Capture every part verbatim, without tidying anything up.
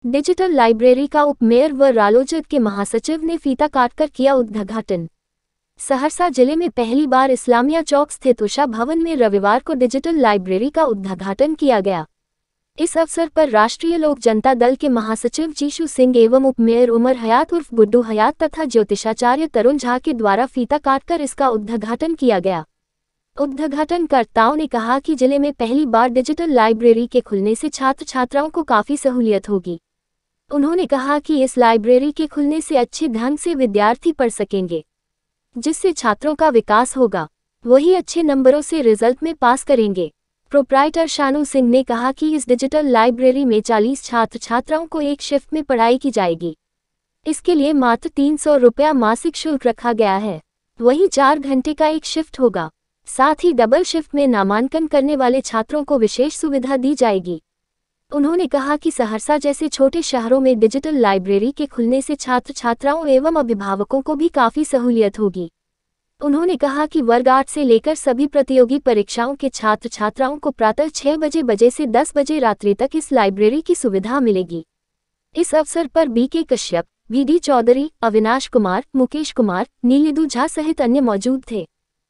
Digital library का उप mayor व रालोजद के महासचिव ने फीता काटकर किया उद्घाटन। सहरसा जिले में पहली बार इस्लामिया चौक स्थित उषा भवन में रविवार को डिजिटल लाइब्रेरी का उद्घाटन किया गया। इस अवसर पर राष्ट्रीय लोक जनता दल के महासचिव जीशु सिंह एवं उप मेयर उमर हयात उर्फ गुड्डू हयात तथा ज्योतिषाचार्य तरुण झा के द्वारा फीता काटकर इसका उद्घाटन किया गया। उद्घाटनकर्ताओं ने कहा कि जिले में पहली बार डिजिटल लाइब्रेरी के खुलने से छात्र छात्राओं को काफी सहूलियत होगी। उन्होंने कहा कि इस लाइब्रेरी के खुलने से अच्छे ढंग से विद्यार्थी पढ़ सकेंगे, जिससे छात्रों का विकास होगा, वही अच्छे नंबरों से रिजल्ट में पास करेंगे। प्रोप्राइटर शानू सिंह ने कहा कि इस डिजिटल लाइब्रेरी में चालीस छात्र छात्राओं को एक शिफ्ट में पढ़ाई की जाएगी। इसके लिए मात्र तीन सौ रुपया मासिक शुल्क रखा गया है, वही चार घंटे का एक शिफ्ट होगा। साथ ही डबल शिफ्ट में नामांकन करने वाले छात्रों को विशेष सुविधा दी जाएगी। उन्होंने कहा कि सहरसा जैसे छोटे शहरों में डिजिटल लाइब्रेरी के खुलने से छात्र छात्राओं एवं अभिभावकों को भी काफी सहूलियत होगी। उन्होंने कहा कि वर्ग आठ से लेकर सभी प्रतियोगी परीक्षाओं के छात्र छात्राओं को प्रातः छह बजे बजे से दस बजे रात्रि तक इस लाइब्रेरी की सुविधा मिलेगी। इस अवसर पर B K Kashyap, V D Chaudhary, Avinash Kumar, Mukesh Kumar, Nilidu Jha सहित अन्य मौजूद थे।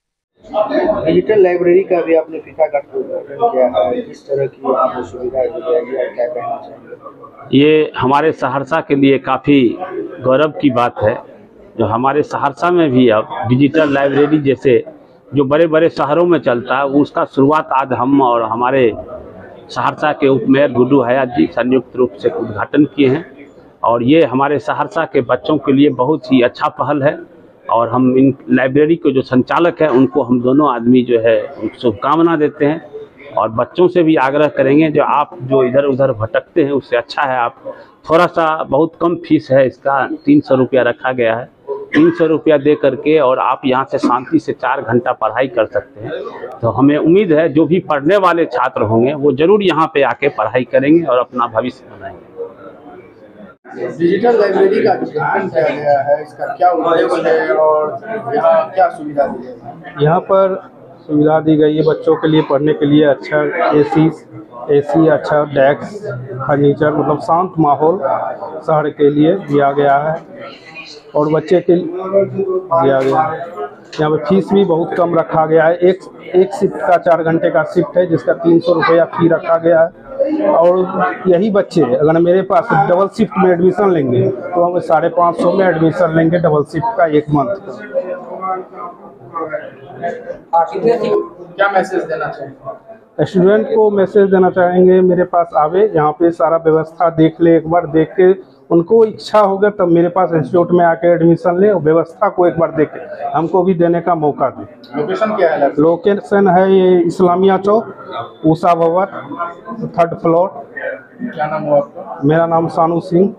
डिजिटल लाइब्रेरी का भी आपने फीता काट उद्घाटन किया है, किस तरह की आपको सुविधा दी जाएगी और क्या कहना चाहिए? ये हमारे सहरसा के लिए काफ़ी गौरव की बात है, जो हमारे सहरसा में भी अब डिजिटल लाइब्रेरी जैसे जो बड़े बड़े शहरों में चलता है, उसका शुरुआत आज हम और हमारे सहरसा के उप मेयर गुड्डू हयात जी संयुक्त रूप से उद्घाटन किए हैं। और ये हमारे सहरसा के बच्चों के लिए बहुत ही अच्छा पहल है और हम इन लाइब्रेरी के जो संचालक हैं उनको हम दोनों आदमी जो है शुभकामना देते हैं और बच्चों से भी आग्रह करेंगे जो आप जो इधर उधर भटकते हैं उससे अच्छा है आप थोड़ा सा, बहुत कम फीस है इसका, तीन सौ रुपया रखा गया है, तीन सौ रुपया दे करके और आप यहाँ से शांति से चार घंटा पढ़ाई कर सकते हैं। तो हमें उम्मीद है जो भी पढ़ने वाले छात्र होंगे वो जरूर यहाँ पे आके पढ़ाई करेंगे और अपना भविष्य बनाएंगे। डिजिटल लाइब्रेरी का उद्घाटन किया गया है, इसका क्या उद्देश्य है और यहाँ क्या सुविधा दी है? यहाँ पर सुविधा दी गई है बच्चों के लिए पढ़ने के लिए अच्छा एसी एसी अच्छा डेस्क फर्नीचर, मतलब शांत माहौल शहर के लिए दिया गया है और बच्चे के लिए दिया गया है। यहाँ पर फीस भी बहुत कम रखा गया है, एक एक शिफ्ट का चार घंटे का शिफ्ट है जिसका तीन सौ रुपया फी रखा गया है। और यही बच्चे अगर मेरे पास डबल शिफ्ट में एडमिशन लेंगे तो हम साढ़े पाँच सौ में एडमिशन लेंगे डबल शिफ्ट का एक मंथ का। क्या मैसेज देना चाहिए स्टूडेंट को? मैसेज देना चाहेंगे मेरे पास आवे, यहाँ पे सारा व्यवस्था देख ले, एक बार देख के उनको इच्छा होगा तब मेरे पास इंस्टीट्यूट में आके एडमिशन ले और व्यवस्था को एक बार देखे हमको भी देने का मौका दे। लोकेशन क्या है? लोकेशन है ये इस्लामिया चौक, उषा भवन, थर्ड फ्लोर। क्या नाम हुआ आपका? मेरा नाम शानू सिंह,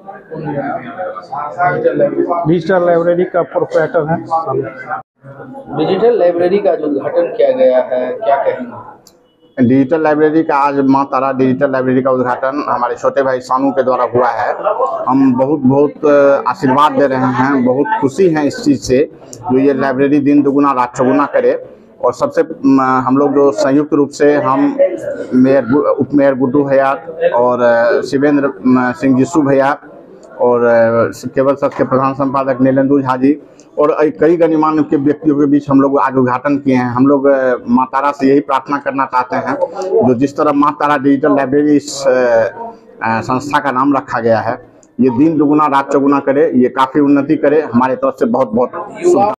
डिजिटल लाइब्रेरी का प्रोप्राइटर है। डिजिटल लाइब्रेरी का जो उद्घाटन किया गया है, क्या कहेंगे? डिजिटल लाइब्रेरी का आज माँ तारा डिजिटल लाइब्रेरी का उद्घाटन हमारे छोटे भाई शानू के द्वारा हुआ है। हम बहुत बहुत आशीर्वाद दे रहे हैं, बहुत खुशी हैं इस चीज़ से जो ये लाइब्रेरी दिन दुगुना रात चौगुना करे। और सबसे हम लोग जो संयुक्त रूप से हम मेयर उप मेयर गुड्डू हयात और शिवेंद्र सिंह जीशु भैया और केवल सच के प्रधान संपादक नीलिदू झा जी और कई गणमान्य के व्यक्तियों के बीच हम लोग आज उद्घाटन किए हैं। हम लोग माँ तारा से यही प्रार्थना करना चाहते हैं जो जिस तरह माँ तारा डिजिटल लाइब्रेरी इस संस्था का नाम रखा गया है, ये दिन दुगुना रात चौगुना करे, ये काफ़ी उन्नति करे। हमारे तरफ से बहुत बहुत शुभकामनाएं।